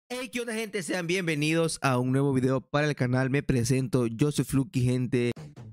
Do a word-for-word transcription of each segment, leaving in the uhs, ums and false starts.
Hey, ¿qué onda, gente? Sean bienvenidos a un nuevo video para el canal. Me presento, yo soy Fluky, gente.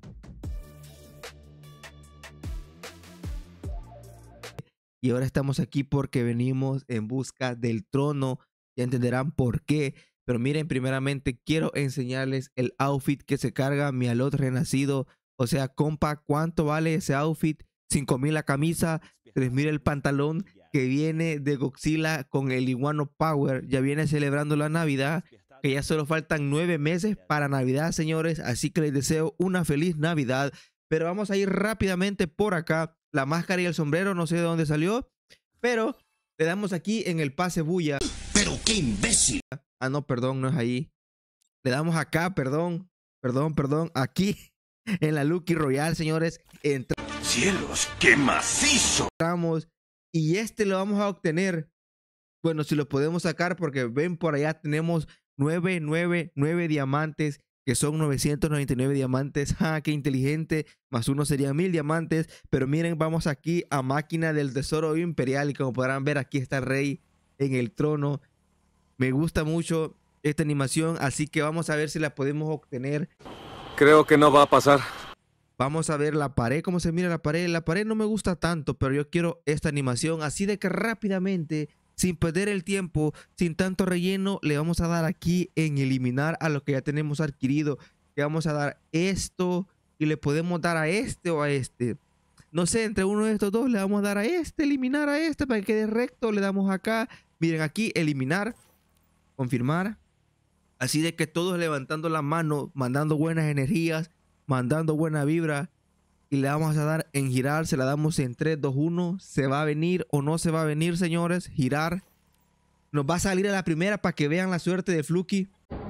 Y ahora estamos aquí porque venimos en busca del trono. Ya entenderán por qué. Pero miren, primeramente quiero enseñarles el outfit que se carga mi Alot renacido. O sea, compa, ¿cuánto vale ese outfit? cinco mil la camisa, tres mil el pantalón, que viene de Godzilla con el Iguano Power. Ya viene celebrando la Navidad, que ya solo faltan nueve meses para Navidad, señores. Así que les deseo una feliz Navidad. Pero vamos a ir rápidamente por acá. La máscara y el sombrero, no sé de dónde salió, pero le damos aquí en el pase bulla. ¡Pero qué imbécil! Ah, no, perdón, no es ahí. Le damos acá, perdón, perdón, perdón, aquí en la Lucky Royal, señores. ¡Cielos, qué macizo! Entramos y este lo vamos a obtener. Bueno, si lo podemos sacar, porque ven por allá tenemos nueve, nueve, nueve diamantes, que son novecientos noventa y nueve diamantes. ¡Ja! ¡Qué inteligente! Más uno serían mil diamantes. Pero miren, vamos aquí a máquina del tesoro imperial. Y como podrán ver, aquí está el rey en el trono. Me gusta mucho esta animación, así que vamos a ver si la podemos obtener. Creo que no va a pasar. Vamos a ver la pared, cómo se mira la pared. La pared no me gusta tanto, pero yo quiero esta animación. Así de que rápidamente, sin perder el tiempo, sin tanto relleno, le vamos a dar aquí en eliminar a lo que ya tenemos adquirido. Le vamos a dar esto y le podemos dar a este o a este. No sé, entre uno de estos dos le vamos a dar a este, eliminar a este para que quede recto. Le damos acá, miren aquí, eliminar, confirmar. Así de que todos levantando la mano, mandando buenas energías, mandando buena vibra. Y le vamos a dar en girar, se la damos en tres, dos, uno. ¿Se va a venir o no se va a venir, señores? Girar. Nos va a salir a la primera para que vean la suerte de Fluky.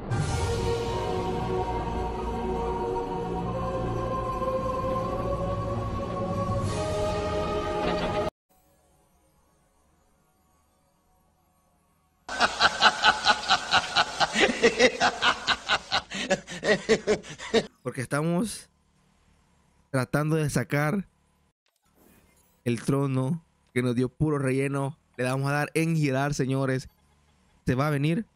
Porque estamos tratando de sacar el trono que nos dio puro relleno. Le vamos a dar en girar, señores. ¿Se va a venir?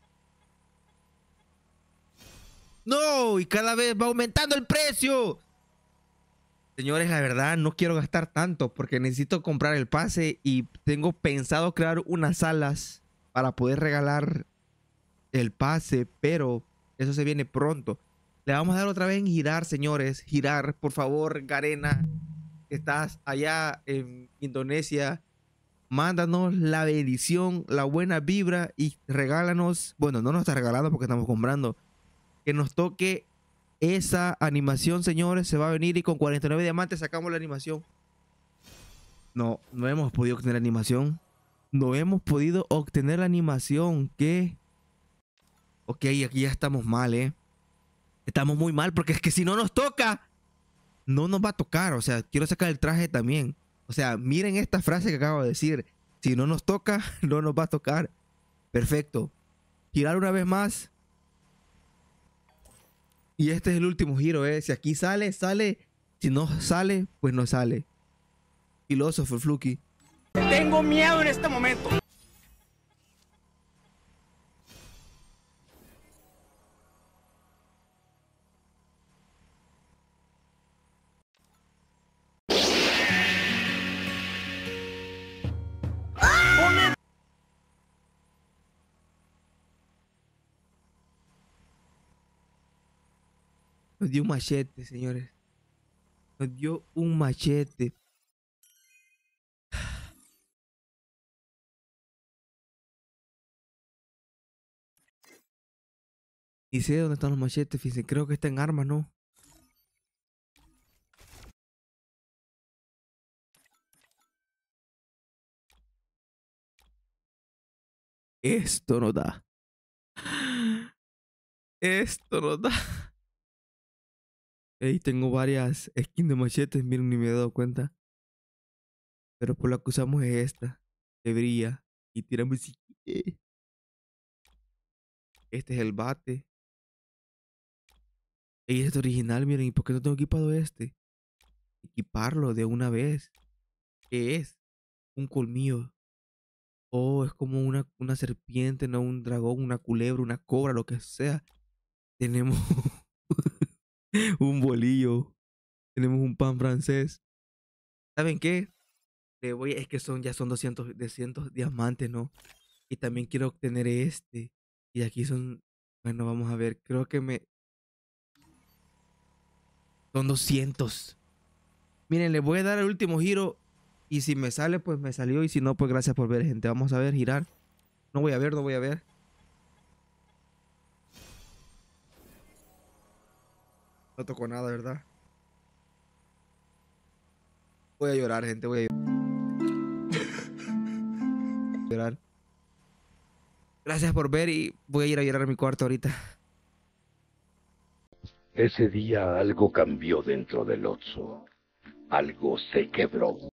¡No! Y cada vez va aumentando el precio. Señores, la verdad no quiero gastar tanto porque necesito comprar el pase y tengo pensado crear unas salas para poder regalar el pase, pero eso se viene pronto. Le vamos a dar otra vez en girar, señores. Girar, por favor, Garena, que estás allá en Indonesia. Mándanos la bendición, la buena vibra y regálanos. Bueno, no nos está regalando porque estamos comprando. Que nos toque esa animación, señores. Se va a venir y con cuarenta y nueve diamantes sacamos la animación. No, no hemos podido obtener animación. No hemos podido obtener la animación. ¿Qué? Ok, aquí ya estamos mal, ¿eh? Estamos muy mal porque es que si no nos toca, no nos va a tocar. O sea, quiero sacar el traje también. O sea, miren esta frase que acabo de decir. Si no nos toca, no nos va a tocar. Perfecto. Girar una vez más. Y este es el último giro, ¿eh? Si aquí sale, sale. Si no sale, pues no sale. Filósofo, Fluky. Tengo miedo en este momento. Nos dio un machete, señores. Nos dio un machete. Y sé dónde están los machetes, fíjense. Creo que está en armas, ¿no? Esto nos da. Esto nos da. Ey, tengo varias skins de machetes. Miren, ni me he dado cuenta. Pero por la que usamos es esta. Que brilla. Y tira música. Este es el bate. Ey, este es original, miren. ¿Y por qué no tengo equipado este? Equiparlo de una vez. ¿Qué es? Un colmillo. Oh, es como una, una serpiente, no un dragón, una culebra, una cobra, lo que sea. Tenemos un bolillo. Tenemos un pan francés. ¿Saben qué? Le voy, es que son, ya son doscientos, doscientos diamantes, ¿no? Y también quiero obtener este. Y aquí son, bueno, vamos a ver. Creo que me... Son doscientos. Miren, le voy a dar el último giro. Y si me sale, pues me salió. Y si no, pues gracias por ver, gente. Vamos a ver, girar. No voy a ver, no voy a ver. No tocó nada, ¿verdad? Voy a llorar, gente. Voy a llorar. Gracias por ver y voy a ir a llorar a mi cuarto ahorita. Ese día algo cambió dentro del Otso. Algo se quebró.